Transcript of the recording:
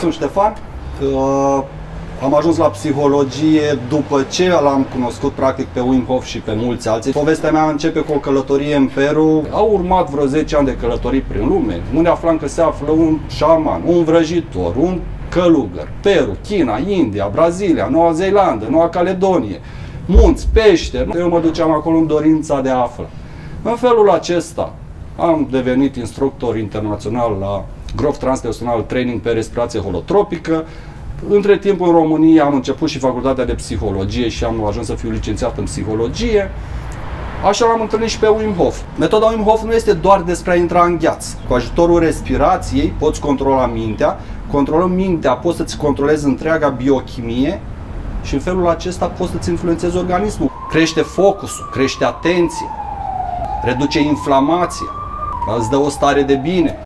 sunt Ștefan. Am ajuns la psihologie după ce l-am cunoscut practic pe Wim Hof și pe mulți alții. Povestea mea începe cu o călătorie în Peru. Au urmat vreo 10 ani de călătorii prin lume, unde aflam că se află un șaman, un vrăjitor, un călugăr. Peru, China, India, Brazilia, Noua Zeelandă, Noua Caledonie, munți, pește. Eu mă duceam acolo în dorința de a afla. În felul acesta am devenit instructor internațional la Growth Transpersonal Training pe respirație holotropică. Între timp, în România am început și facultatea de psihologie și am ajuns să fiu licențiat în psihologie. Așa l-am întâlnit și pe Wim Hof. Metoda Wim Hof nu este doar despre a intra în gheață. Cu ajutorul respirației poți controla mintea. Controlând mintea, poți să-ți controlezi întreaga biochimie și în felul acesta poți să-ți influențezi organismul. Crește focusul, crește atenția, reduce inflamația, îți dă o stare de bine.